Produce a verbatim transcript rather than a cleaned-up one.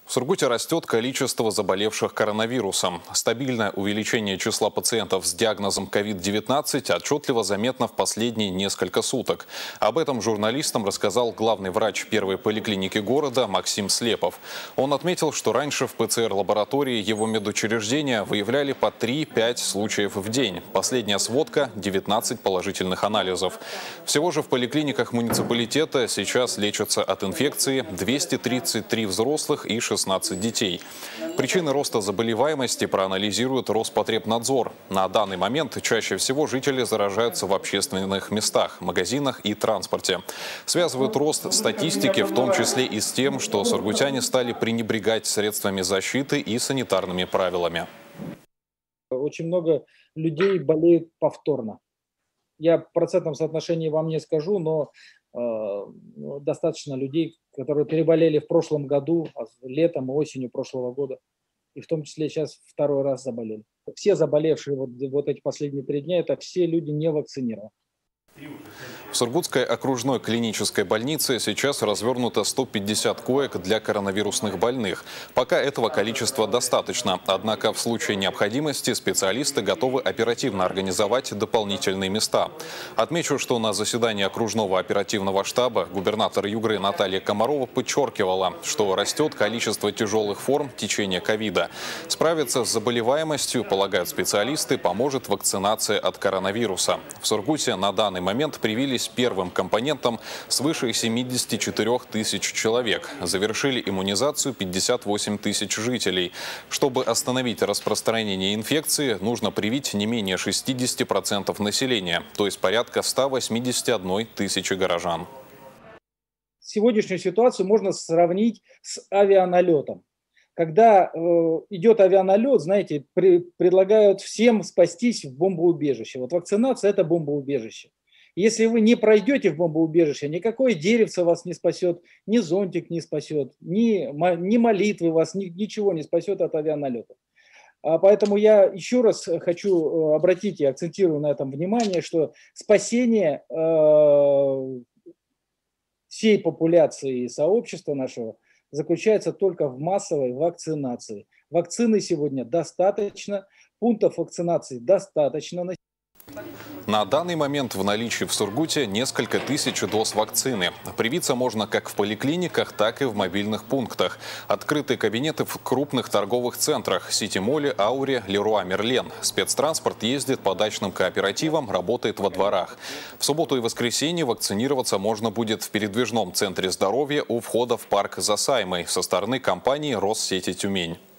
В Сургуте растет количество заболевших коронавирусом. Стабильное увеличение числа пациентов с диагнозом ковид девятнадцать отчетливо заметно в последние несколько суток. Об этом журналистам рассказал главный врач первой поликлиники города Максим Слепов. Он отметил, что раньше в ПЦР-лаборатории его медучреждения выявляли по три-пять случаев в день. Последняя сводка – девятнадцать положительных анализов. Всего же в поликлиниках муниципалитета сейчас лечатся от инфекции двести тридцать три взрослых и шестнадцать детей. Причины роста заболеваемости проанализирует Роспотребнадзор. На данный момент чаще всего жители заражаются в общественных местах, магазинах и транспорте. Связывают рост статистики в том числе и с тем, что сургутяне стали пренебрегать средствами защиты и санитарными правилами. Очень много людей болеют повторно. Я в процентном соотношении вам не скажу, но э, достаточно людей, которые переболели в прошлом году, летом и осенью прошлого года. И в том числе сейчас второй раз заболели. Все заболевшие вот, вот эти последние три дня, это все люди не вакцинированы. В Сургутской окружной клинической больнице сейчас развернуто сто пятьдесят коек для коронавирусных больных. Пока этого количества достаточно. Однако в случае необходимости специалисты готовы оперативно организовать дополнительные места. Отмечу, что на заседании окружного оперативного штаба губернатор Югры Наталья Комарова подчеркивала, что растет количество тяжелых форм течения ковида. Справиться с заболеваемостью, полагают специалисты, поможет вакцинация от коронавируса. В Сургуте на данный момент привились первым компонентом свыше семидесяти четырёх тысяч человек. Завершили иммунизацию пятьдесят восемь тысяч жителей. Чтобы остановить распространение инфекции, нужно привить не менее шестидесяти процентов населения, то есть порядка ста восьмидесяти одной тысячи горожан. Сегодняшнюю ситуацию можно сравнить с авианалетом. Когда э, идет авианалет, знаете, при, предлагают всем спастись в бомбоубежище. Вот вакцинация – это бомбоубежище. Если вы не пройдете в бомбоубежище, никакое деревце вас не спасет, ни зонтик не спасет, ни, ни молитвы вас, ни, ничего не спасет от авианалета. А поэтому я еще раз хочу обратить и акцентирую на этом внимание, что спасение э, всей популяции и сообщества нашего заключается только в массовой вакцинации. Вакцины сегодня достаточно, пунктов вакцинации достаточно. На данный момент в наличии в Сургуте несколько тысяч доз вакцины. Привиться можно как в поликлиниках, так и в мобильных пунктах. Открыты кабинеты в крупных торговых центрах – Сити-моле, Ауре, Леруа Мерлен. Спецтранспорт ездит по дачным кооперативам, работает во дворах. В субботу и воскресенье вакцинироваться можно будет в передвижном центре здоровья у входа в парк за Саймой со стороны компании «Россети Тюмень».